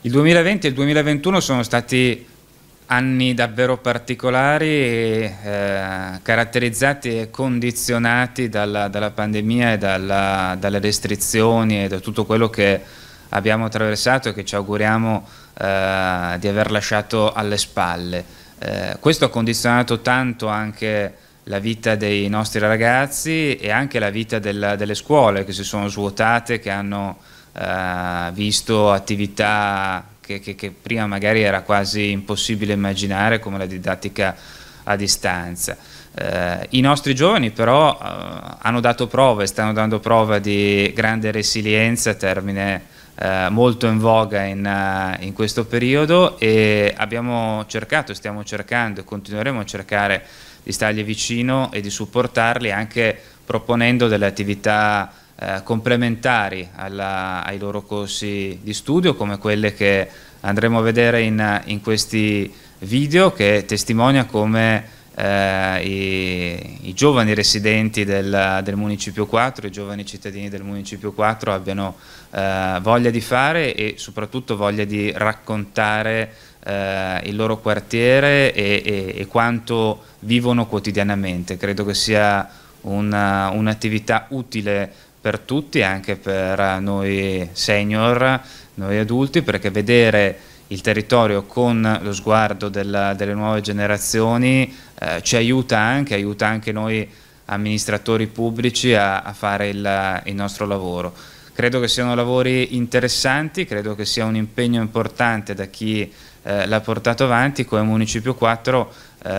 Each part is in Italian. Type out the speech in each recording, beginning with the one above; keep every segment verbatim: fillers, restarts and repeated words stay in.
Il duemilaventi e il duemilaventuno sono stati anni davvero particolari, e, eh, caratterizzati e condizionati dalla, dalla pandemia e dalla, dalle restrizioni e da tutto quello che abbiamo attraversato e che ci auguriamo eh, di aver lasciato alle spalle. Eh, questo ha condizionato tanto anche la vita dei nostri ragazzi e anche la vita del, delle scuole, che si sono svuotate, che hanno eh, visto attività che, che, che prima magari era quasi impossibile immaginare, come la didattica a distanza. Eh, I nostri giovani però eh, hanno dato prova e stanno dando prova di grande resilienza, termine eh, molto in voga in, uh, in questo periodo, e abbiamo cercato, stiamo cercando e continueremo a cercare di stargli vicino e di supportarli, anche proponendo delle attività eh, complementari alla, ai loro corsi di studio, come quelle che andremo a vedere in, in questi video, che testimonia come eh, i, i giovani residenti del, del Municipio quattro, i giovani cittadini del Municipio quattro abbiano eh, voglia di fare e soprattutto voglia di raccontare eh, il loro quartiere e, e, e quanto vivono quotidianamente. Credo che sia un'attività utile per tutti, anche per noi senior, noi adulti, perché vedere il territorio con lo sguardo del, delle nuove generazioni eh, ci aiuta anche, aiuta anche noi amministratori pubblici a, a fare il, il nostro lavoro. Credo che siano lavori interessanti, credo che sia un impegno importante da chi eh, l'ha portato avanti. Come Municipio quattro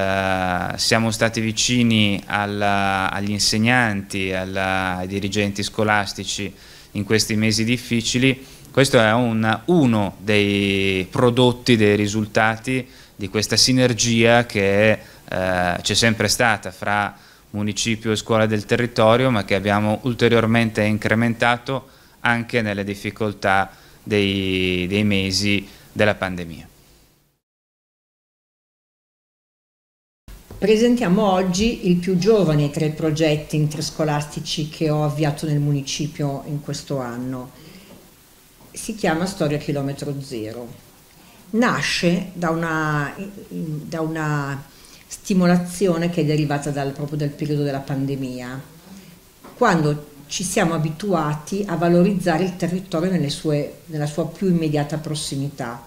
eh, siamo stati vicini alla, agli insegnanti, alla, ai dirigenti scolastici in questi mesi difficili. Questo è un, uno dei prodotti, dei risultati di questa sinergia che eh, c'è sempre stata fra municipio e scuola del territorio, ma che abbiamo ulteriormente incrementato anche nelle difficoltà dei, dei mesi della pandemia. Presentiamo oggi il più giovane tra i progetti interscolastici che ho avviato nel municipio in questo anno. Si chiama Storia Chilometro Zero. Nasce da una, da una stimolazione che è derivata dal, proprio dal periodo della pandemia, quando ci siamo abituati a valorizzare il territorio nelle sue, nella sua più immediata prossimità.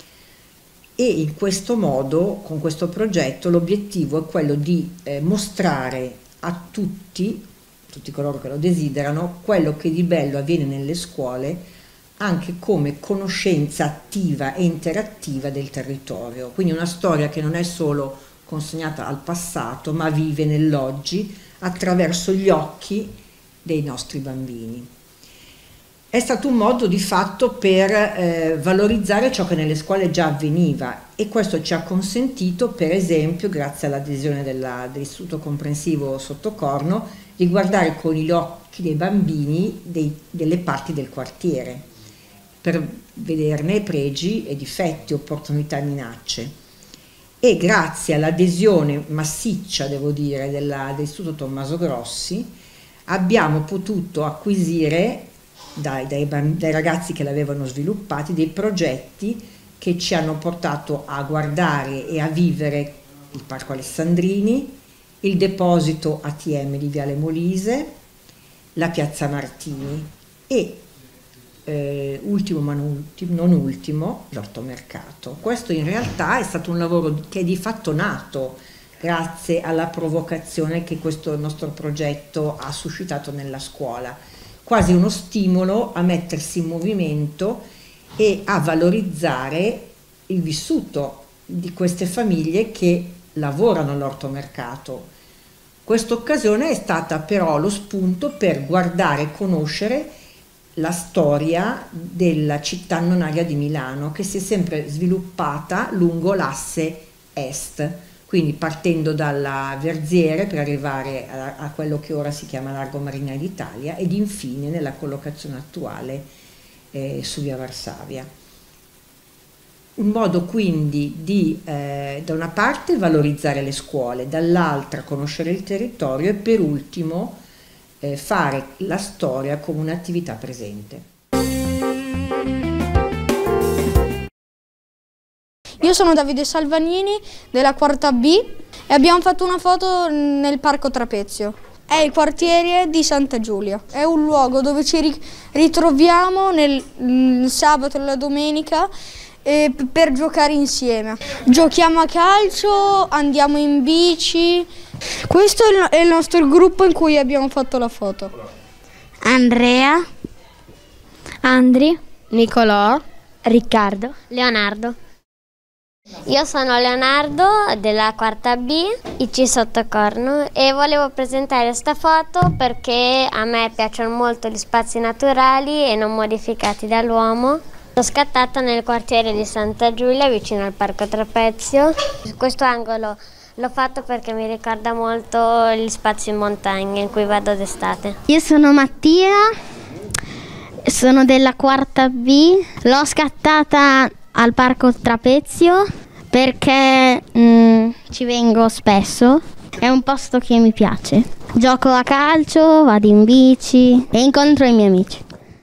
E in questo modo, con questo progetto, l'obiettivo è quello di eh, mostrare a tutti, tutti coloro che lo desiderano, quello che di bello avviene nelle scuole, anche come conoscenza attiva e interattiva del territorio. Quindi una storia che non è solo consegnata al passato, ma vive nell'oggi attraverso gli occhi dei nostri bambini. È stato un modo di fatto per eh, valorizzare ciò che nelle scuole già avveniva, e questo ci ha consentito, per esempio, grazie all'adesione dell'Istituto Comprensivo Sottocorno, di guardare con gli occhi dei bambini dei, delle parti del quartiere, per vederne pregi e difetti, opportunità e minacce. E grazie all'adesione massiccia, devo dire, dell'Istituto Tommaso Grossi, abbiamo potuto acquisire dai, dai, dai ragazzi che l'avevano sviluppati dei progetti che ci hanno portato a guardare e a vivere il Parco Alessandrini, il deposito A T M di Viale Molise, la Piazza Martini e Eh, ultimo ma non ultimo, non ultimo l'ortomercato. Questo in realtà è stato un lavoro che è di fatto nato grazie alla provocazione che questo nostro progetto ha suscitato nella scuola, quasi uno stimolo a mettersi in movimento e a valorizzare il vissuto di queste famiglie che lavorano all'ortomercato. Questa occasione è stata però lo spunto per guardare e conoscere la storia della città nonaria di Milano, che si è sempre sviluppata lungo l'asse est, quindi partendo dalla Verziere per arrivare a, a quello che ora si chiama Largo Marinai d'Italia ed infine nella collocazione attuale eh, su via Varsavia. Un modo quindi di eh, da una parte valorizzare le scuole, dall'altra conoscere il territorio e per ultimo fare la storia come un'attività presente. Io sono Davide Salvanini della quarta B e abbiamo fatto una foto nel Parco Trapezio. È il quartiere di Santa Giulia, è un luogo dove ci ritroviamo nel, il sabato e la domenica eh, per giocare insieme. Giochiamo a calcio, andiamo in bici. Questo è il nostro gruppo in cui abbiamo fatto la foto. Andrea, Andri, Nicolò, Riccardo, Leonardo. Io sono Leonardo della quarta B, I C Sottocorno, e volevo presentare questa foto perché a me piacciono molto gli spazi naturali e non modificati dall'uomo. L'ho scattata nel quartiere di Santa Giulia vicino al Parco Trapezio. Questo angolo l'ho fatto perché mi ricorda molto gli spazi in montagna in cui vado d'estate. Io sono Mattia, sono della quarta B, l'ho scattata al Parco Trapezio perché mm, ci vengo spesso, è un posto che mi piace. Gioco a calcio, vado in bici e incontro i miei amici.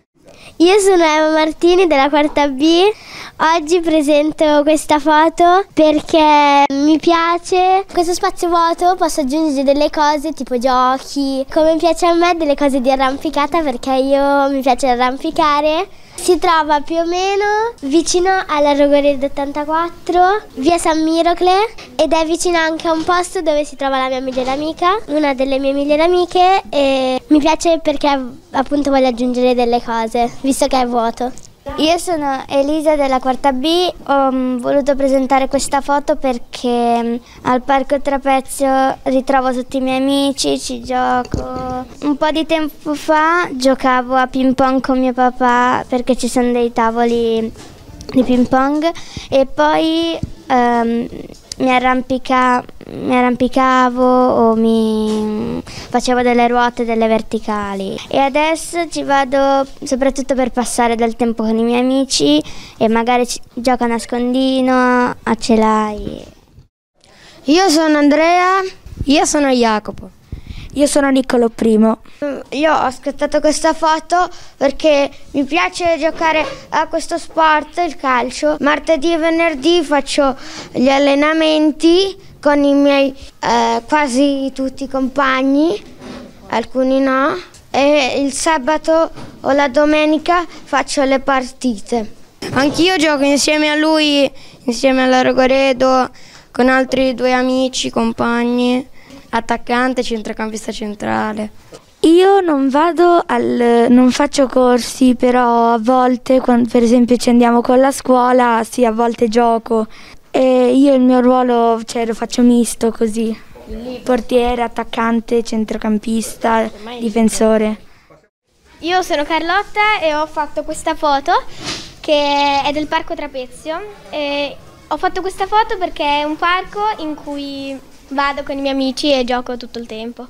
Io sono Eva Martini della quarta B, oggi presento questa foto perché mi piace questo spazio vuoto, posso aggiungere delle cose tipo giochi, come piace a me delle cose di arrampicata perché io mi piace arrampicare. Si trova più o meno vicino alla Rogoredo ottantaquattro, via San Mirocle, ed è vicino anche a un posto dove si trova la mia migliore amica, una delle mie migliori amiche, e mi piace perché appunto voglio aggiungere delle cose, visto che è vuoto. Io sono Elisa della quarta B, ho voluto presentare questa foto perché al Parco Trapezio ritrovo tutti i miei amici, ci gioco. Un po' di tempo fa giocavo a ping pong con mio papà perché ci sono dei tavoli di ping pong e poi um, mi, arrampica, mi arrampicavo o mi facevo delle ruote, delle verticali, e adesso ci vado soprattutto per passare del tempo con i miei amici e magari gioco a nascondino, a celai. Io sono Andrea. Io sono Jacopo. Io sono Niccolò Primo. Io ho scattato questa foto perché mi piace giocare a questo sport, il calcio. Martedì e venerdì faccio gli allenamenti con i miei eh, quasi tutti i compagni, alcuni no, e il sabato o la domenica faccio le partite. Anch'io gioco insieme a lui, insieme alla Rogoredo, con altri due amici, compagni. Attaccante, centrocampista centrale. Io non vado al, non faccio corsi, però a volte, quando per esempio ci andiamo con la scuola, sì, a volte gioco. E io il mio ruolo, cioè, lo faccio misto così. Portiere, attaccante, centrocampista, difensore. Io sono Carlotta e ho fatto questa foto che è del Parco Trapezio. E ho fatto questa foto perché è un parco in cui vado con i miei amici e gioco tutto il tempo.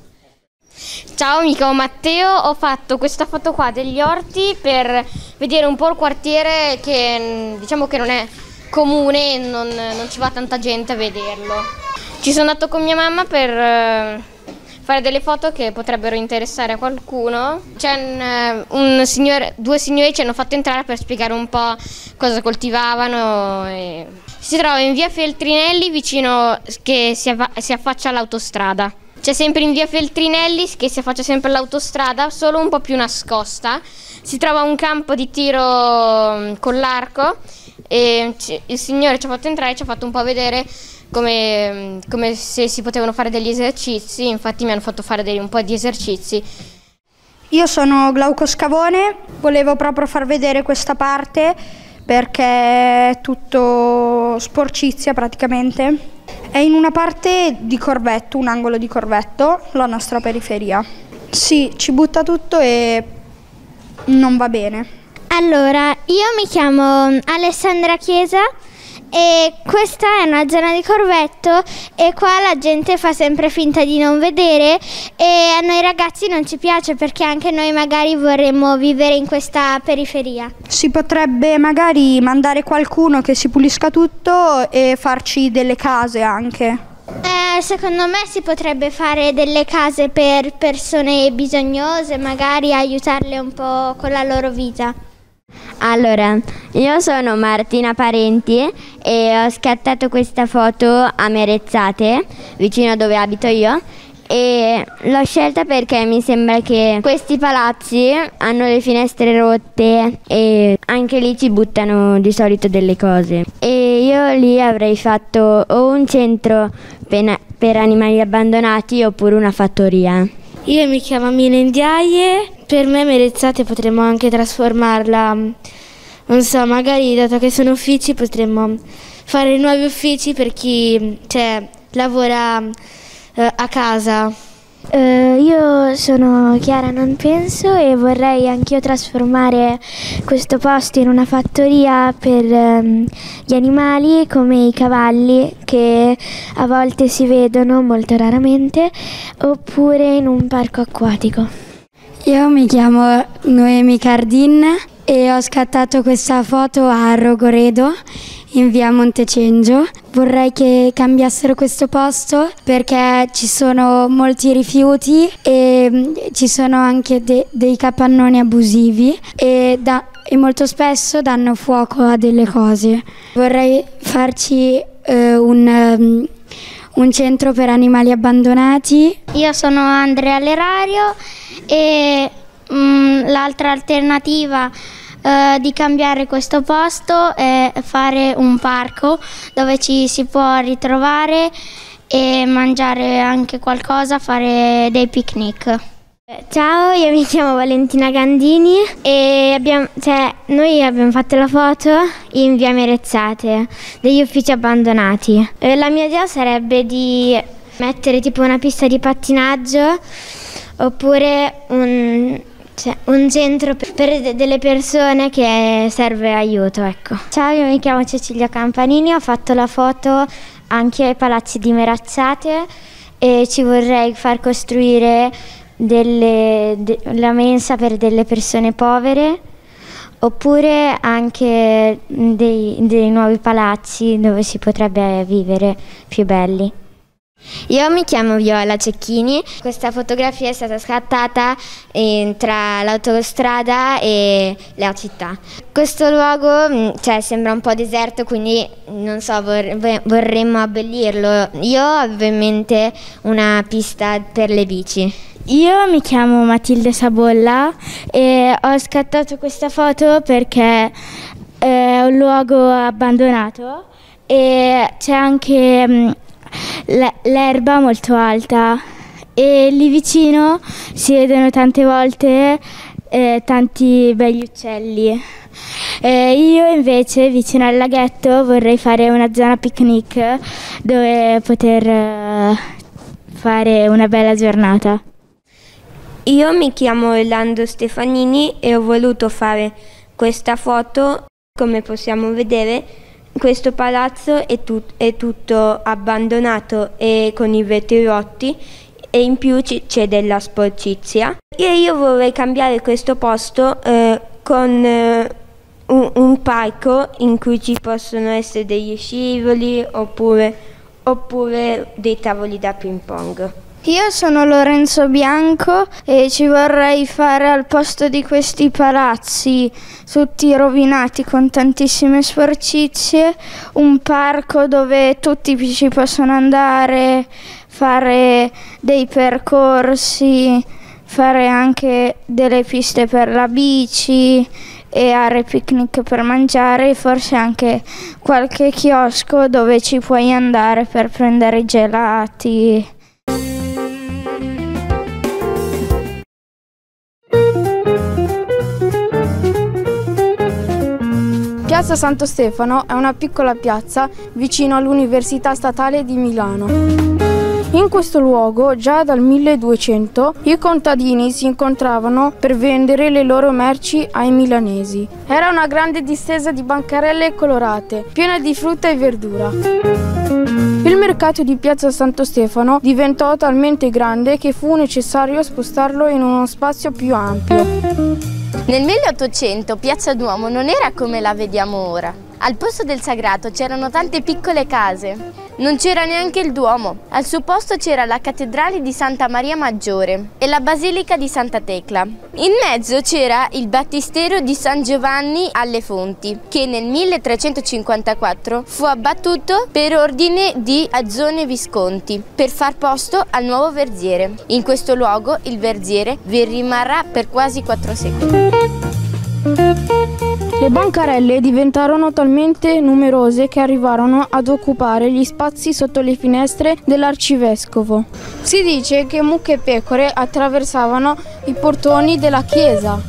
Ciao, mi chiamo Matteo, ho fatto questa foto qua degli orti per vedere un po' il quartiere che diciamo che non è comune, non, non ci va tanta gente a vederlo. Ci sono andato con mia mamma per eh, fare delle foto che potrebbero interessare a qualcuno. C'è un, un signore, due signori ci hanno fatto entrare per spiegare un po' cosa coltivavano. E si trova in via Feltrinelli, vicino, che si, avva- si affaccia all'autostrada. C'è sempre in via Feltrinelli, che si affaccia sempre all'autostrada, solo un po' più nascosta. Si trova un campo di tiro con l'arco e il signore ci ha fatto entrare e ci ha fatto un po' vedere come, come se si potevano fare degli esercizi. Infatti mi hanno fatto fare dei, un po' di esercizi. Io sono Glauco Scavone, volevo proprio far vedere questa parte perché è tutto sporcizia praticamente. È in una parte di Corvetto, un angolo di Corvetto, la nostra periferia. Sì, ci butta tutto e non va bene. Allora, io mi chiamo Alessandra Chiesa e questa è una zona di Corvetto e qua la gente fa sempre finta di non vedere e a noi ragazzi non ci piace perché anche noi magari vorremmo vivere in questa periferia. Si potrebbe magari mandare qualcuno che si pulisca tutto e farci delle case anche. Eh, secondo me si potrebbe fare delle case per persone bisognose, magari aiutarle un po' con la loro vita. Allora, io sono Martina Parenti e ho scattato questa foto a Merezzate, vicino a dove abito io, e l'ho scelta perché mi sembra che questi palazzi hanno le finestre rotte e anche lì ci buttano di solito delle cose. E io lì avrei fatto o un centro per animali abbandonati oppure una fattoria. Io mi chiamo Mina Indiaie, per me Merezzate potremmo anche trasformarla, non so, magari dato che sono uffici potremmo fare nuovi uffici per chi cioè, lavora Uh, a casa. Uh, io sono Chiara Non Penso e vorrei anch'io trasformare questo posto in una fattoria per um, gli animali come i cavalli che a volte si vedono molto raramente, oppure in un parco acquatico. Io mi chiamo Noemi Cardin e ho scattato questa foto a Rogoredo in via Montecengio. Vorrei che cambiassero questo posto perché ci sono molti rifiuti e ci sono anche de- dei capannoni abusivi e, da- e molto spesso danno fuoco a delle cose. Vorrei farci eh, un, um, un centro per animali abbandonati. Io sono Andrea Lerario e mm, l'altra alternativa Uh, di cambiare questo posto è fare un parco dove ci si può ritrovare e mangiare anche qualcosa, fare dei picnic. Ciao, io mi chiamo Valentina Gandini e abbiamo, cioè, noi abbiamo fatto la foto in via Merezzate, degli uffici abbandonati. E la mia idea sarebbe di mettere tipo una pista di pattinaggio oppure un... C'è un centro per delle persone che serve aiuto, ecco. Ciao, io mi chiamo Cecilia Campanini, ho fatto la foto anche ai palazzi di Merezzate e ci vorrei far costruire delle, de, la mensa per delle persone povere oppure anche dei, dei nuovi palazzi dove si potrebbe vivere più belli. Io mi chiamo Viola Cecchini, questa fotografia è stata scattata in, tra l'autostrada e la città. Questo luogo cioè, sembra un po' deserto, quindi non so, vor- vorremmo abbellirlo. Io avevo in mente una pista per le bici. Io mi chiamo Matilde Sabolla e ho scattato questa foto perché è un luogo abbandonato e c'è anche mh, l'erba molto alta e lì vicino si vedono tante volte eh, tanti begli uccelli. Eh, io invece vicino al laghetto vorrei fare una zona picnic dove poter eh, fare una bella giornata. Io mi chiamo Orlando Stefanini e ho voluto fare questa foto. Come possiamo vedere, questo palazzo è, tut- è tutto abbandonato e con i vetri rotti e in più c- c'è della sporcizia. E io vorrei cambiare questo posto eh, con eh, un-, un parco in cui ci possono essere degli scivoli oppure, oppure dei tavoli da ping pong. Io sono Lorenzo Bianco e ci vorrei fare al posto di questi palazzi tutti rovinati con tantissime sporcizie un parco dove tutti ci possono andare, fare dei percorsi, fare anche delle piste per la bici e aree picnic per mangiare e forse anche qualche chiosco dove ci puoi andare per prendere i gelati. Piazza Santo Stefano è una piccola piazza vicino all'Università Statale di Milano. In questo luogo, già dal milleduecento, i contadini si incontravano per vendere le loro merci ai milanesi. Era una grande distesa di bancarelle colorate, piena di frutta e verdura. Il mercato di Piazza Santo Stefano diventò talmente grande che fu necessario spostarlo in uno spazio più ampio. Nel milleottocento Piazza Duomo non era come la vediamo ora. Al posto del sagrato c'erano tante piccole case. non c'era neanche il Duomo. Al suo posto c'era la cattedrale di Santa Maria Maggiore e la basilica di Santa Tecla. In mezzo c'era il battistero di San Giovanni alle Fonti, che nel milletrecentocinquantaquattro fu abbattuto per ordine di Azzone Visconti per far posto al nuovo verziere. In questo luogo il verziere vi rimarrà per quasi quattro secoli. Le bancarelle diventarono talmente numerose che arrivarono ad occupare gli spazi sotto le finestre dell'arcivescovo. Si dice che mucche e pecore attraversavano i portoni della chiesa.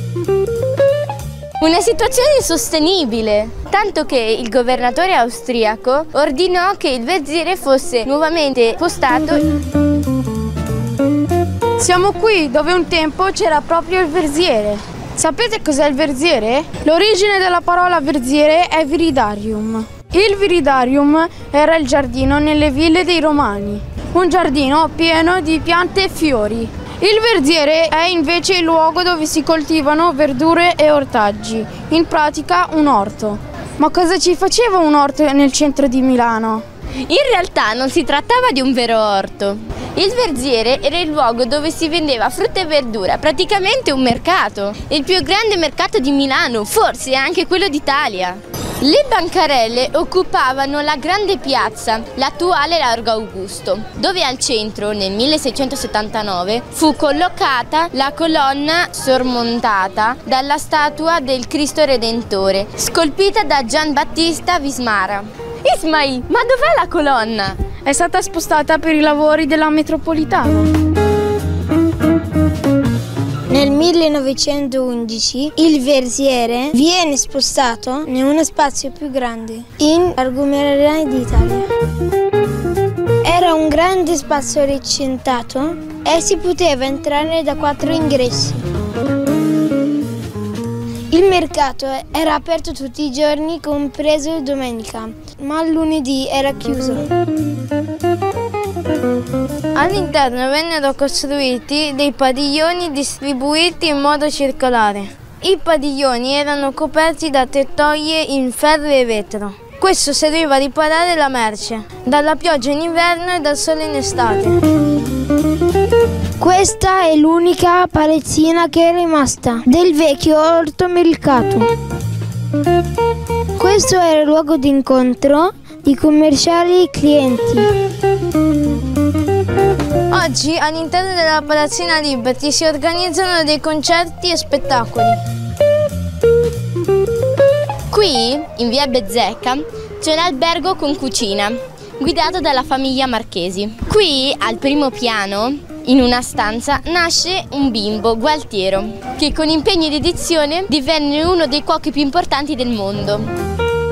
Una situazione insostenibile, tanto che il governatore austriaco ordinò che il verziere fosse nuovamente postato. Siamo qui dove un tempo c'era proprio il verziere. Sapete cos'è il verziere? L'origine della parola verziere è viridarium. Il viridarium era il giardino nelle ville dei Romani, un giardino pieno di piante e fiori. Il verziere è invece il luogo dove si coltivano verdure e ortaggi, in pratica un orto. Ma cosa ci faceva un orto nel centro di Milano? In realtà non si trattava di un vero orto. Il verziere era il luogo dove si vendeva frutta e verdura, praticamente un mercato. Il più grande mercato di Milano, forse anche quello d'Italia. Le bancarelle occupavano la grande piazza, l'attuale Largo Augusto, dove al centro, nel milleseicentosettantanove, fu collocata la colonna sormontata dalla statua del Cristo Redentore, scolpita da Gian Battista Vismara. Ismail, ma dov'è la colonna? È stata spostata per i lavori della metropolitana. Nel millenovecentoundici il verziere viene spostato in uno spazio più grande, in Largo Merendai d'Italia. Era un grande spazio recintado e si poteva entrare da quattro ingressi. Il mercato era aperto tutti i giorni, compreso domenica, ma il lunedì era chiuso. All'interno vennero costruiti dei padiglioni distribuiti in modo circolare. I padiglioni erano coperti da tettoie in ferro e vetro. Questo serviva a riparare la merce dalla pioggia in inverno e dal sole in estate. Questa è l'unica palazzina che è rimasta del vecchio ortomercato. Questo era il luogo di incontro di commerciali e clienti. Oggi all'interno della Palazzina Liberty si organizzano dei concerti e spettacoli. Qui, in via Bezzecca, c'è l'albergo con cucina, guidato dalla famiglia Marchesi. Qui, al primo piano, in una stanza, nasce un bimbo, Gualtiero, che con impegno ed dedizione divenne uno dei cuochi più importanti del mondo.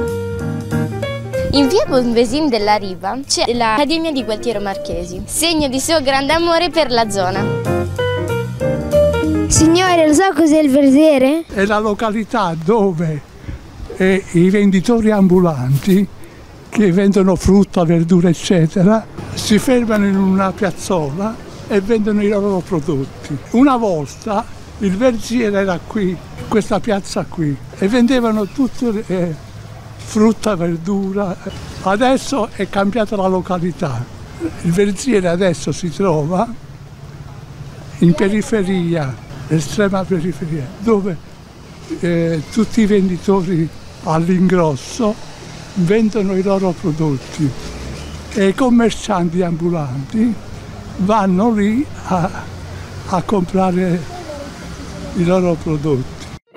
In via Bonvesin della Riva c'è l'Accademia di Gualtiero Marchesi, segno di suo grande amore per la zona. Signore, lo sa cos'è il verziere? È la località dove eh, i venditori ambulanti che vendono frutta, verdura, eccetera, si fermano in una piazzola e vendono i loro prodotti. Una volta il verziere era qui, questa piazza qui, e vendevano tutte eh, frutta, verdura. Adesso è cambiata la località. Il verziere adesso si trova in periferia, estrema periferia, dove eh, tutti i venditori all'ingrosso vendono i loro prodotti e i commercianti ambulanti vanno lì a, a comprare i loro prodotti.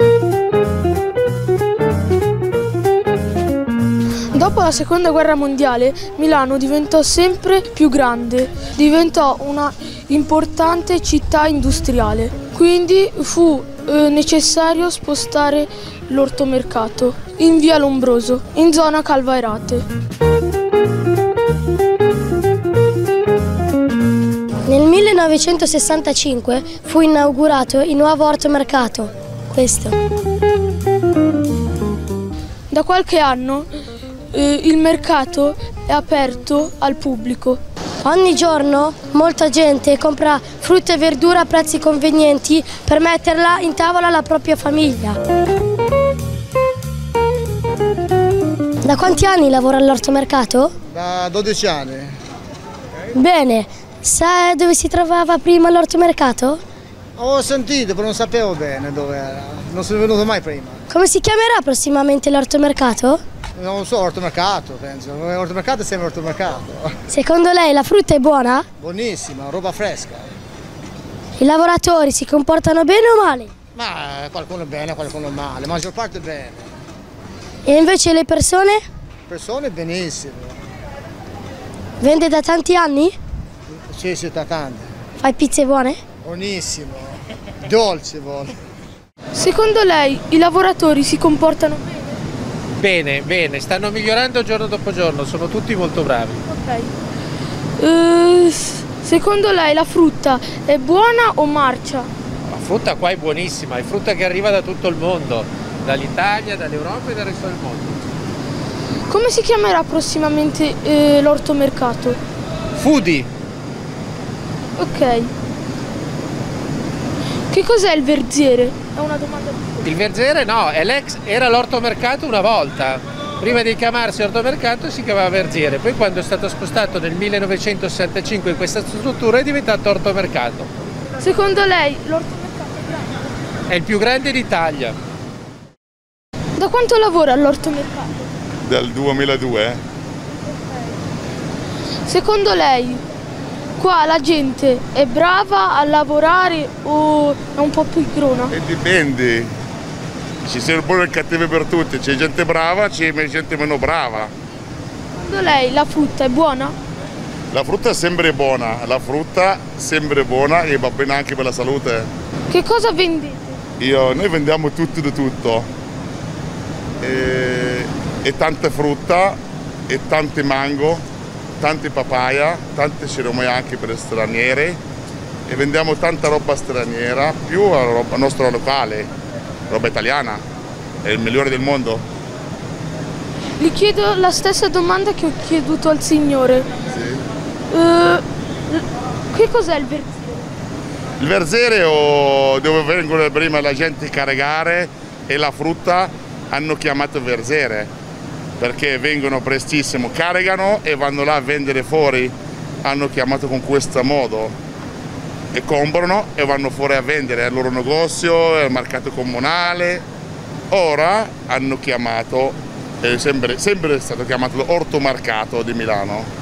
Dopo la seconda guerra mondiale Milano diventò sempre più grande, diventò una importante città industriale, quindi fu eh, necessario spostare l'ortomercato in via Lombroso, in zona Calvairate. Nel millenovecentosessantacinque fu inaugurato il nuovo ortomercato, questo. Da qualche anno eh, il mercato è aperto al pubblico. Ogni giorno molta gente compra frutta e verdura a prezzi convenienti per metterla in tavola alla propria famiglia. Da quanti anni lavora all'ortomercato? Da dodici anni. Bene, sa dove si trovava prima l'ortomercato? Ho sentito, però non sapevo bene dove era. Non sono venuto mai prima. Come si chiamerà prossimamente l'ortomercato? Non lo so, ortomercato penso. Ortomercato è sempre ortomercato. Secondo lei la frutta è buona? Buonissima, roba fresca. I lavoratori si comportano bene o male? Ma qualcuno bene, qualcuno male, la maggior parte bene. E invece le persone? Persone benissimo. Vende da tanti anni? Sì, sì, da tanti. Fai pizze buone? Buonissimo, dolce vuole. Secondo lei i lavoratori si comportano bene? Bene, bene, stanno migliorando giorno dopo giorno, sono tutti molto bravi. Ok. Uh, secondo lei la frutta è buona o marcia? La frutta qua è buonissima, è frutta che arriva da tutto il mondo, dall'Italia, dall'Europa e dal resto del mondo. Come si chiamerà prossimamente eh, l'ortomercato? Foodie. Ok. Che cos'è il verziere? È una domanda. Il verziere no, è l'ex, era l'ortomercato una volta. Prima di chiamarsi ortomercato si chiamava verziere, poi quando è stato spostato nel millenovecentosessantacinque in questa struttura è diventato ortomercato. Secondo lei l'ortomercato è grande? È il più grande d'Italia. Da quanto lavora all'ortomercato? Dal duemiladue. Secondo lei qua la gente è brava a lavorare o è un po' pigrona? E dipende. Ci sono buone e cattive per tutti, c'è gente brava, c'è gente meno brava. Secondo lei la frutta è buona? La frutta è sempre buona, la frutta è sempre buona e va bene anche per la salute. Che cosa vendete? Io, noi vendiamo tutto di tutto. E, e tante frutta, e tante mango, tante papaya, tante cerimonie anche per stranieri. E vendiamo tanta roba straniera, più la roba nostra locale. Roba italiana, è il migliore del mondo. Gli chiedo la stessa domanda che ho chieduto al signore. Sì. Uh, che cos'è il verziere? Il verziere o dove vengono prima la gente a caricare e la frutta hanno chiamato verziere perché vengono prestissimo, caricano e vanno là a vendere fuori, hanno chiamato con questo modo. E comprano e vanno fuori a vendere al loro negozio, al mercato comunale. Ora hanno chiamato, è sempre, sempre stato chiamato l'ortomercato di Milano.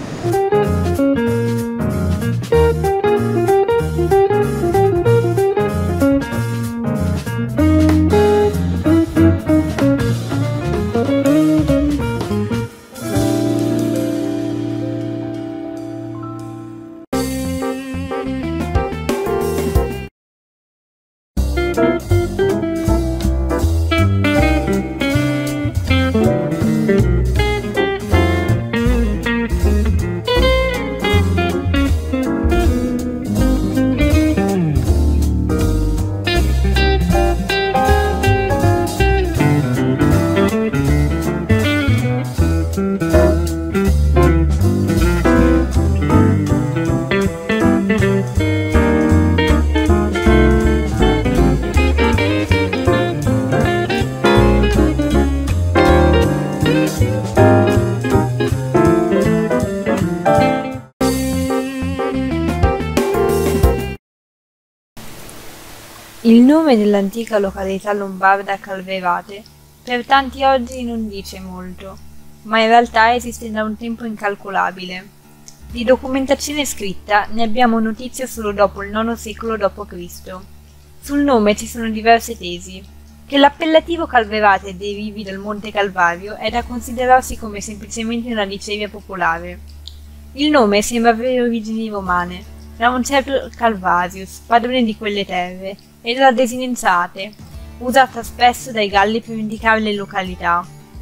Il nome dell'antica località lombarda Calvevate per tanti oggi non dice molto, ma in realtà esiste da un tempo incalcolabile. Di documentazione scritta ne abbiamo notizia solo dopo il nono secolo dopo Cristo. Sul nome ci sono diverse tesi. Che l'appellativo Calvevate derivi dal Monte Calvario è da considerarsi come semplicemente una diceria popolare. Il nome sembra avere origini romane, da un certo Calvasius, padrone di quelle terre, e dalla desinenza ate, usata spesso dai Galli per indicare le località.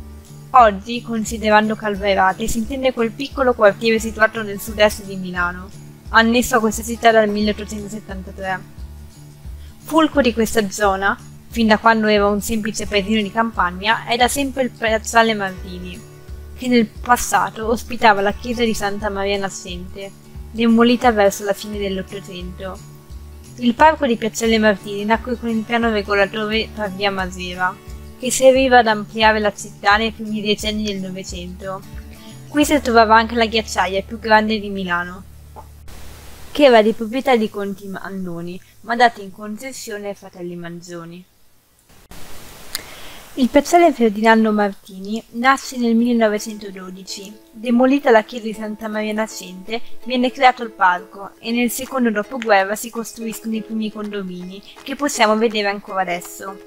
Oggi, considerando Calvevate, si intende quel piccolo quartiere situato nel sud-est di Milano, annesso a questa città dal milleottocentosettantatré. Fulcro di questa zona, fin da quando era un semplice paesino di campagna, è da sempre il Piazzale Martini, che nel passato ospitava la chiesa di Santa Maria Nascente, demolita verso la fine dell'Ottocento. Il parco di Piazzale Martini nacque con il piano regolatore per via Masera, che serviva ad ampliare la città nei primi decenni del Novecento. Qui si trovava anche la ghiacciaia più grande di Milano, che era di proprietà di conti Mannoni, ma data in concessione ai fratelli Manzoni. Il piazzale Ferdinando Martini nasce nel millenovecentododici. Demolita la chiesa di Santa Maria Nascente, viene creato il parco e nel secondo dopoguerra si costruiscono i primi condomini, che possiamo vedere ancora adesso.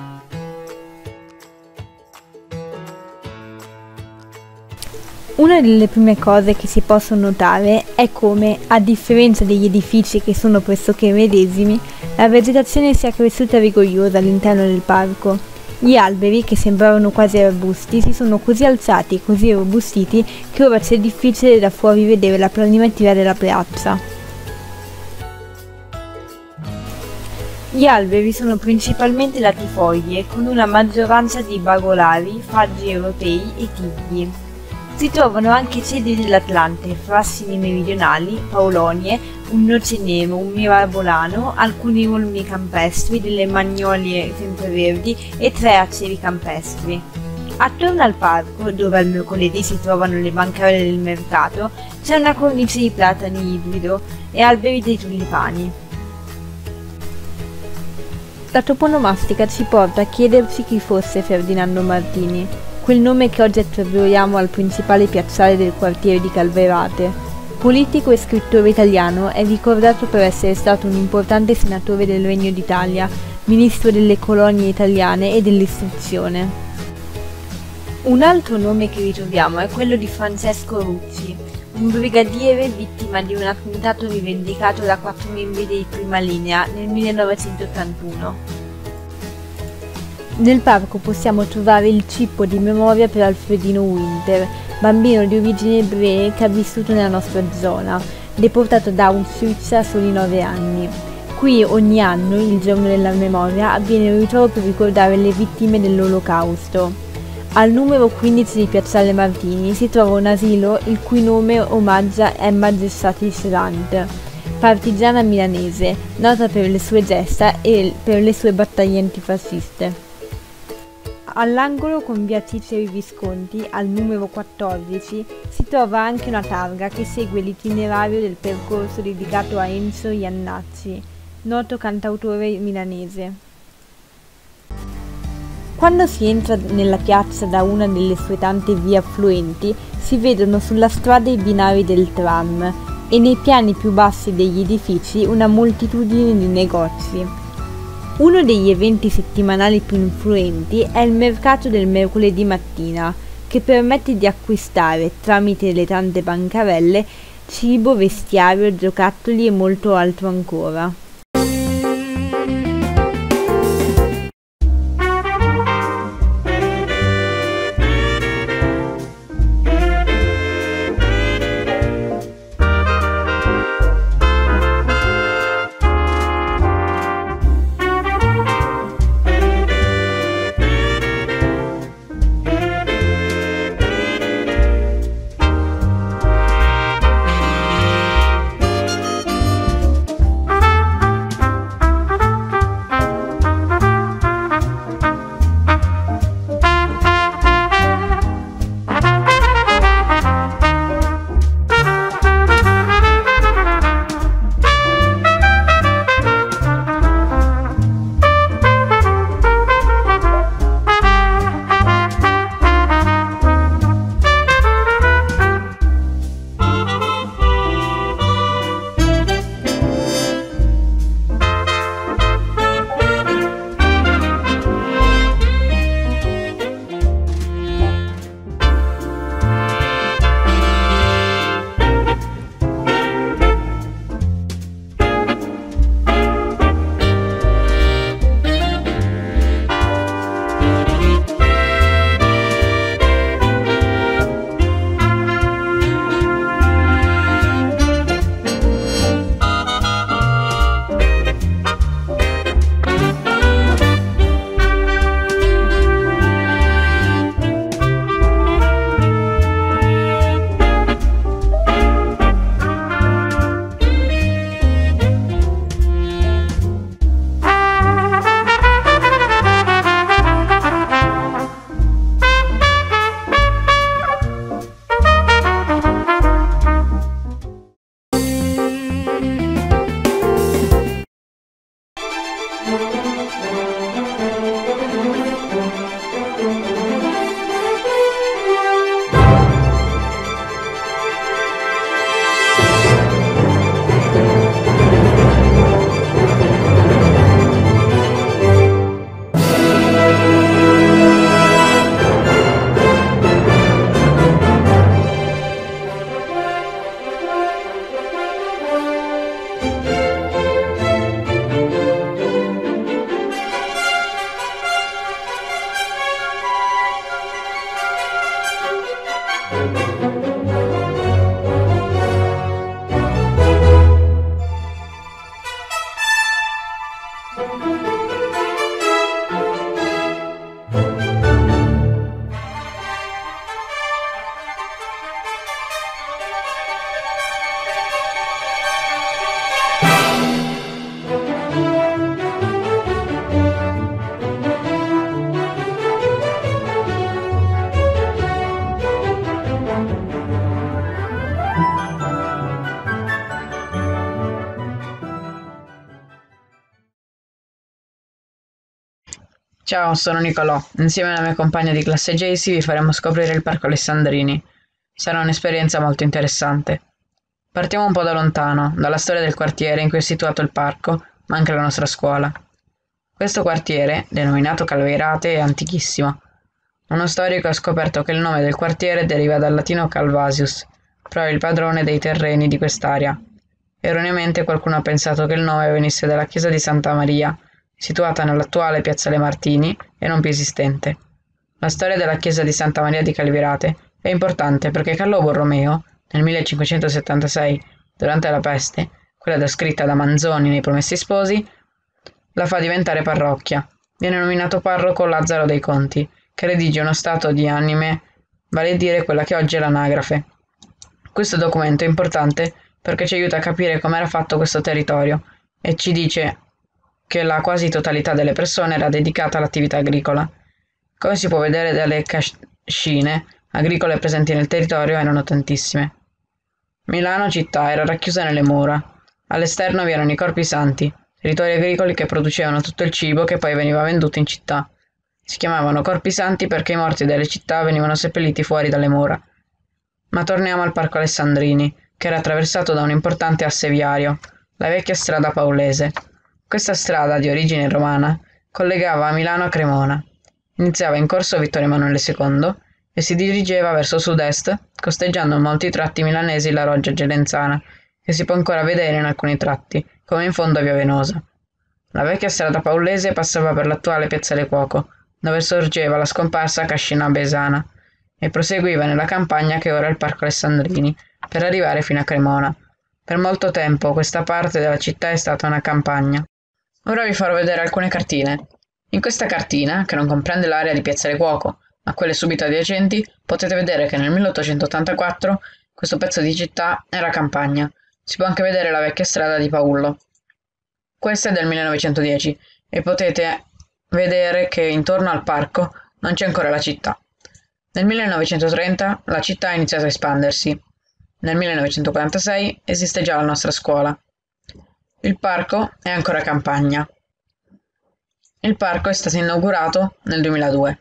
Una delle prime cose che si possono notare è come, a differenza degli edifici che sono pressoché medesimi, la vegetazione sia cresciuta rigogliosa all'interno del parco. Gli alberi, che sembravano quasi arbusti, si sono così alzati e così robustiti che ora c'è difficile da fuori vedere la planimetria della piazza. Gli alberi sono principalmente latifoglie, con una maggioranza di bagolari, faggi europei e tigli. Si trovano anche cedri dell'Atlante, frassini meridionali, paulonie, un noce nero, un mirabolano, alcuni olmi campestri, delle magnolie sempreverdi e tre aceri campestri. Attorno al parco, dove al mercoledì si trovano le bancarelle del mercato, c'è una cornice di platani ibrido e alberi dei tulipani. La toponomastica ci porta a chiedersi chi fosse Ferdinando Martini, quel nome che oggi attribuiamo al principale piazzale del quartiere di Calverate. Politico e scrittore italiano, è ricordato per essere stato un importante senatore del Regno d'Italia, ministro delle colonie italiane e dell'istruzione. Un altro nome che ritroviamo è quello di Francesco Rucci, un brigadiere vittima di un attentato rivendicato da quattro membri di prima linea nel millenovecentottantuno. Nel parco possiamo trovare il cippo di memoria per Alfredino Winter, bambino di origini ebree che ha vissuto nella nostra zona, deportato da Auschwitz a soli nove anni. Qui ogni anno, il giorno della memoria, avviene un ritrovo per ricordare le vittime dell'Olocausto. Al numero quindici di Piazzale Martini si trova un asilo il cui nome omaggia Emma Gessati Schrant, partigiana milanese, nota per le sue gesta e per le sue battaglie antifasciste. All'angolo con via Ciceri Visconti, al numero quattordici, si trova anche una targa che segue l'itinerario del percorso dedicato a Enzo Jannacci, noto cantautore milanese. Quando si entra nella piazza da una delle sue tante vie affluenti, si vedono sulla strada i binari del tram e nei piani più bassi degli edifici una moltitudine di negozi. Uno degli eventi settimanali più influenti è il mercato del mercoledì mattina, che permette di acquistare, tramite le tante bancarelle, cibo, vestiario, giocattoli e molto altro ancora. Ciao, sono Nicolò. Insieme alla mia compagna di classe Jaycee vi faremo scoprire il Parco Alessandrini. Sarà un'esperienza molto interessante. Partiamo un po' da lontano, dalla storia del quartiere in cui è situato il parco, ma anche la nostra scuola. Questo quartiere, denominato Calveirate, è antichissimo. Uno storico ha scoperto che il nome del quartiere deriva dal latino Calvasius, proprio il padrone dei terreni di quest'area. Erroneamente qualcuno ha pensato che il nome venisse dalla chiesa di Santa Maria, situata nell'attuale Piazzale Martini e non più esistente. La storia della chiesa di Santa Maria di Calveirate è importante perché Carlo Borromeo, nel millecinquecentosettantasei, durante la peste, quella descritta da Manzoni nei Promessi Sposi, la fa diventare parrocchia. Viene nominato parroco Lazzaro dei Conti, che redige uno stato di anime, vale a dire quella che oggi è l'anagrafe. Questo documento è importante perché ci aiuta a capire come era fatto questo territorio e ci dice che la quasi totalità delle persone era dedicata all'attività agricola. Come si può vedere dalle cascine agricole presenti nel territorio erano tantissime. Milano città era racchiusa nelle mura. All'esterno vi erano i corpi santi, territori agricoli che producevano tutto il cibo che poi veniva venduto in città. Si chiamavano corpi santi perché i morti delle città venivano seppelliti fuori dalle mura. Ma torniamo al Parco Alessandrini, che era attraversato da un importante asse viario, la vecchia strada Paolese. Questa strada, di origine romana, collegava Milano a Cremona. Iniziava in corso Vittorio Emanuele secondo e si dirigeva verso sud-est, costeggiando in molti tratti milanesi la Roggia Gerenzana, che si può ancora vedere in alcuni tratti, come in fondo a Via Venosa. La vecchia strada Paolese passava per l'attuale Piazzale Cuoco, dove sorgeva la scomparsa Cascina Besana, e proseguiva nella campagna che ora è il Parco Alessandrini, per arrivare fino a Cremona. Per molto tempo questa parte della città è stata una campagna. Ora vi farò vedere alcune cartine. In questa cartina, che non comprende l'area di Piazzale Cuoco, ma quelle subito adiacenti, potete vedere che nel milleottocentottantaquattro questo pezzo di città era campagna. Si può anche vedere la vecchia strada di Paullo. Questa è del millenovecentodieci e potete vedere che intorno al parco non c'è ancora la città. Nel millenovecentotrenta la città ha iniziato a espandersi. Nel millenovecentoquarantasei esiste già la nostra scuola. Il parco è ancora campagna. Il parco è stato inaugurato nel duemiladue.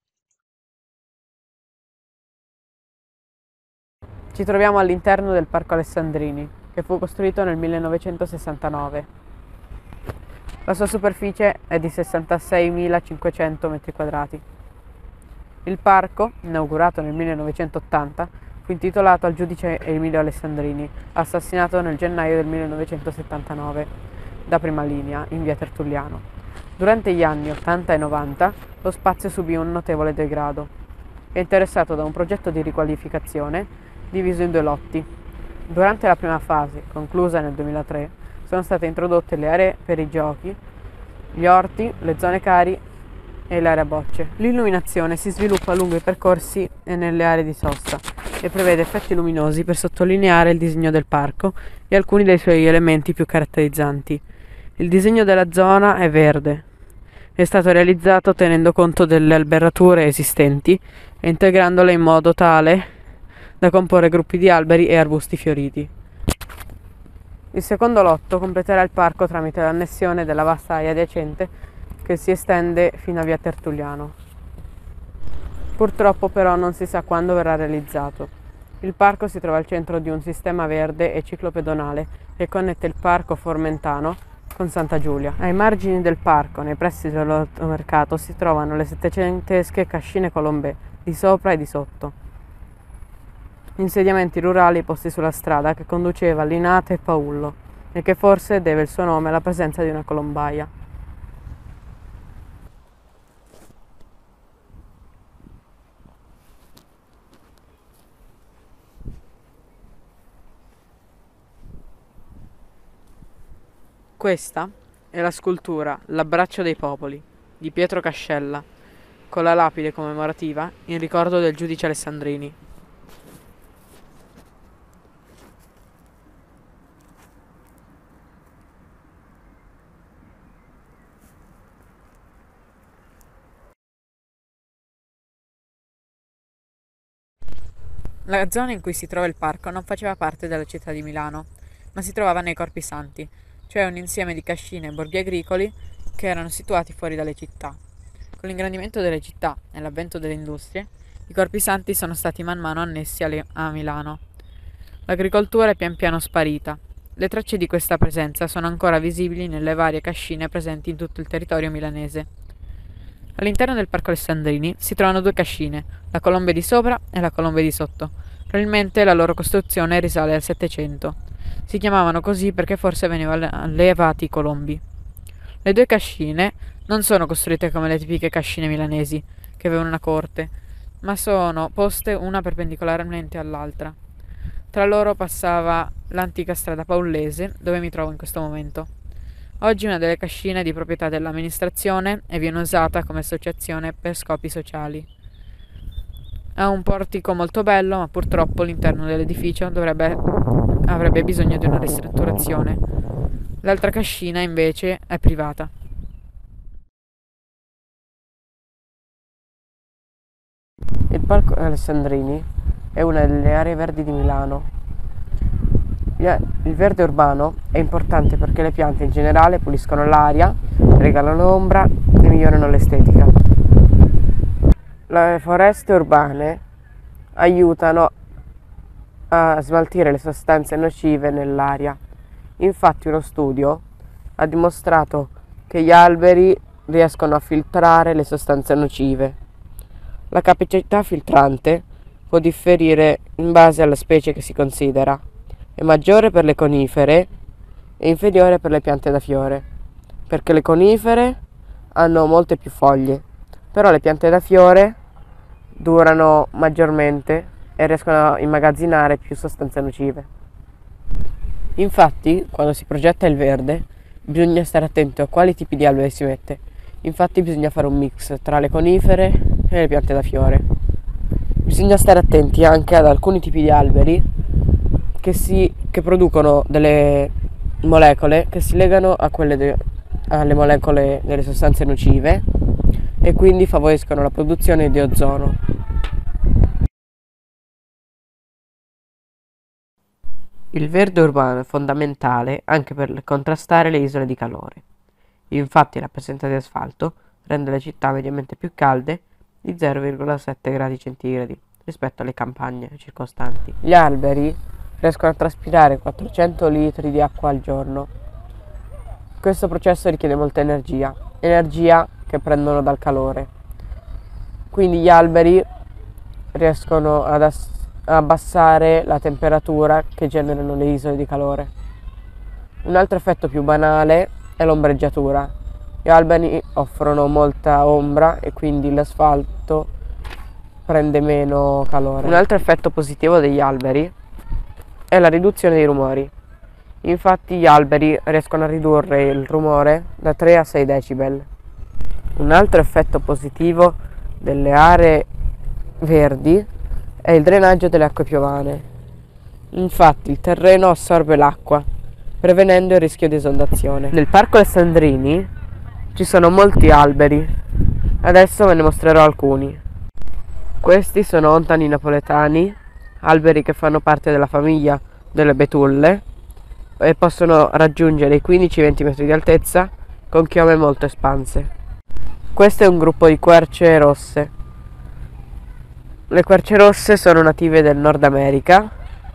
Ci troviamo all'interno del Parco Alessandrini, che fu costruito nel millenovecentosessantanove. La sua superficie è di sessantaseimilacinquecento metri quadrati. Il parco, inaugurato nel millenovecentottanta, fu intitolato al giudice Emilio Alessandrini, assassinato nel gennaio del millenovecentosettantanove, da prima linea, in via Tertulliano. Durante gli anni ottanta e novanta lo spazio subì un notevole degrado. È interessato da un progetto di riqualificazione diviso in due lotti. Durante la prima fase, conclusa nel duemilatré, sono state introdotte le aree per i giochi, gli orti, le zone cari e l'area bocce. L'illuminazione si sviluppa lungo i percorsi e nelle aree di sosta e prevede effetti luminosi per sottolineare il disegno del parco e alcuni dei suoi elementi più caratterizzanti. Il disegno della zona è verde. È stato realizzato tenendo conto delle alberature esistenti e integrandole in modo tale da comporre gruppi di alberi e arbusti fioriti. Il secondo lotto completerà il parco tramite l'annessione della vasta area adiacente che si estende fino a via Tertulliano. Purtroppo però non si sa quando verrà realizzato. Il parco si trova al centro di un sistema verde e ciclopedonale che connette il parco formentano con Santa Giulia. Ai margini del parco, nei pressi dell'automercato, si trovano le settecentesche cascine colombè, di sopra e di sotto. Insediamenti rurali posti sulla strada che conduceva a Linate e Paullo e che forse deve il suo nome alla presenza di una colombaia. Questa è la scultura L'abbraccio dei popoli di Pietro Cascella, con la lapide commemorativa in ricordo del giudice Alessandrini. La zona in cui si trova il parco non faceva parte della città di Milano, ma si trovava nei Corpi Santi, cioè un insieme di cascine e borghi agricoli che erano situati fuori dalle città. Con l'ingrandimento delle città e l'avvento delle industrie, i Corpi Santi sono stati man mano annessi alle- a Milano. L'agricoltura è pian piano sparita. Le tracce di questa presenza sono ancora visibili nelle varie cascine presenti in tutto il territorio milanese. All'interno del Parco Alessandrini si trovano due cascine, la Colombe di sopra e la Colombe di sotto. Probabilmente la loro costruzione risale al Settecento. Si chiamavano così perché forse venivano allevati i colombi. Le due cascine non sono costruite come le tipiche cascine milanesi, che avevano una corte, ma sono poste una perpendicolarmente all'altra. Tra loro passava l'antica strada Paullese, dove mi trovo in questo momento. Oggi una delle cascine è di proprietà dell'amministrazione e viene usata come associazione per scopi sociali. Ha un portico molto bello, ma purtroppo l'interno dell'edificio dovrebbe, avrebbe bisogno di una ristrutturazione. L'altra cascina invece è privata. Il Parco Alessandrini è una delle aree verdi di Milano. Il verde urbano è importante perché le piante in generale puliscono l'aria, regalano ombra e migliorano l'estetica. Le foreste urbane aiutano a smaltire le sostanze nocive nell'aria. Infatti uno studio ha dimostrato che gli alberi riescono a filtrare le sostanze nocive. La capacità filtrante può differire in base alla specie che si considera. È maggiore per le conifere e inferiore per le piante da fiore, perché le conifere hanno molte più foglie, però le piante da fiore durano maggiormente e riescono a immagazzinare più sostanze nocive. Infatti, quando si progetta il verde, bisogna stare attento a quali tipi di alberi si mette. Infatti bisogna fare un mix tra le conifere e le piante da fiore. Bisogna stare attenti anche ad alcuni tipi di alberi che, si, che producono delle molecole che si legano a quelle de, alle molecole delle sostanze nocive e quindi favoriscono la produzione di ozono. Il verde urbano è fondamentale anche per contrastare le isole di calore. Infatti la presenza di asfalto rende le città mediamente più calde di zero virgola sette gradi centigradi rispetto alle campagne circostanti. Gli alberi riescono a traspirare quattrocento litri di acqua al giorno. Questo processo richiede molta energia, energia che prendono dal calore. Quindi gli alberi riescono ad ass- abbassare la temperatura che generano le isole di calore. Un altro effetto più banale è l'ombreggiatura. Gli alberi offrono molta ombra e quindi l'asfalto prende meno calore. Un altro effetto positivo degli alberi è la riduzione dei rumori. Infatti gli alberi riescono a ridurre il rumore da tre a sei decibel. Un altro effetto positivo delle aree verdi è il drenaggio delle acque piovane. Infatti il terreno assorbe l'acqua, prevenendo il rischio di esondazione. Nel Parco Alessandrini ci sono molti alberi. Adesso ve ne mostrerò alcuni. Questi sono ontani napoletani, alberi che fanno parte della famiglia delle betulle e possono raggiungere i quindici venti metri di altezza con chiome molto espanse. Questo è un gruppo di querce rosse. Le querce rosse sono native del Nord America,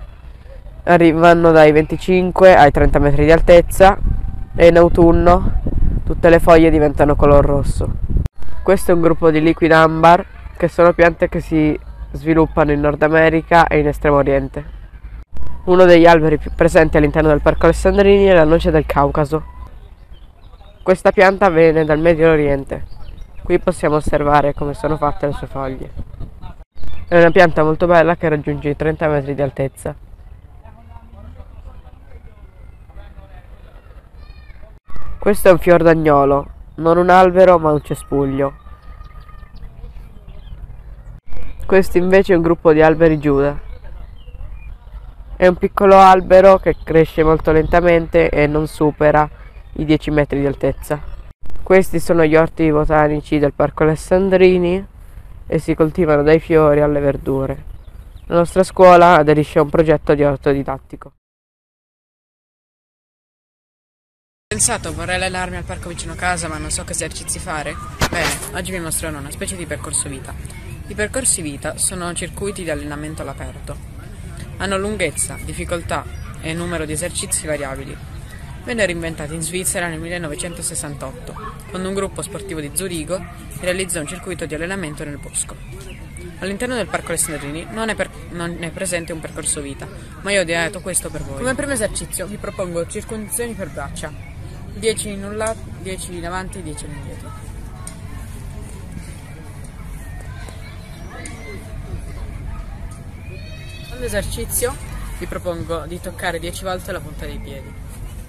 arrivano dai venticinque ai trenta metri di altezza e in autunno tutte le foglie diventano color rosso. Questo è un gruppo di liquidambar, che sono piante che si sviluppano in Nord America e in Estremo Oriente. Uno degli alberi più presenti all'interno del Parco Alessandrini è la noce del Caucaso. Questa pianta viene dal Medio Oriente. Qui possiamo osservare come sono fatte le sue foglie. È una pianta molto bella che raggiunge i trenta metri di altezza. Questo è un fiordagnolo, non un albero ma un cespuglio. Questo invece è un gruppo di alberi Giuda. È un piccolo albero che cresce molto lentamente e non supera i dieci metri di altezza. Questi sono gli orti botanici del Parco Alessandrini e si coltivano dai fiori alle verdure. La nostra scuola aderisce a un progetto di orto didattico. Ho pensato, vorrei allenarmi al parco vicino casa, ma non so che esercizi fare. Bene, oggi vi mostrerò una specie di percorso vita. I percorsi vita sono circuiti di allenamento all'aperto. Hanno lunghezza, difficoltà e numero di esercizi variabili. Vennero inventati in Svizzera nel millenovecentosessantotto, quando un gruppo sportivo di Zurigo realizzò un circuito di allenamento nel bosco. All'interno del Parco Alessandrini non è, per, non è presente un percorso vita, ma io ho ideato questo per voi. Come primo esercizio vi propongo circonduzioni per braccia, dieci in un lato, dieci in avanti, dieci in indietro. Secondo esercizio vi propongo di toccare dieci volte la punta dei piedi.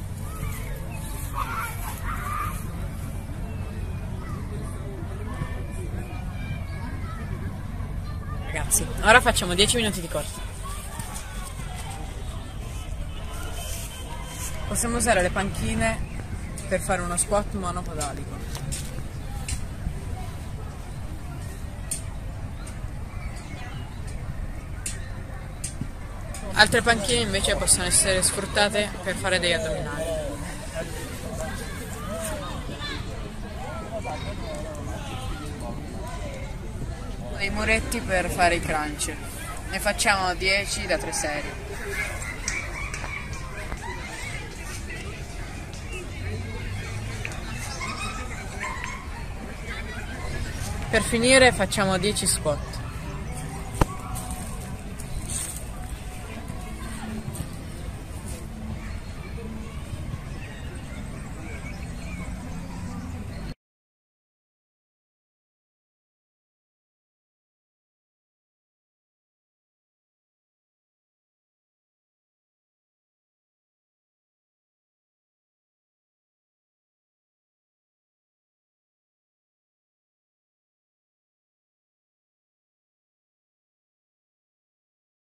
Ragazzi, ora facciamo dieci minuti di corsa. Possiamo usare le panchine per fare uno squat monopodalico. Altre panchine invece possono essere sfruttate per fare degli addominali. Dei muretti per fare i crunch. Ne facciamo dieci da tre serie. Per finire facciamo dieci squat.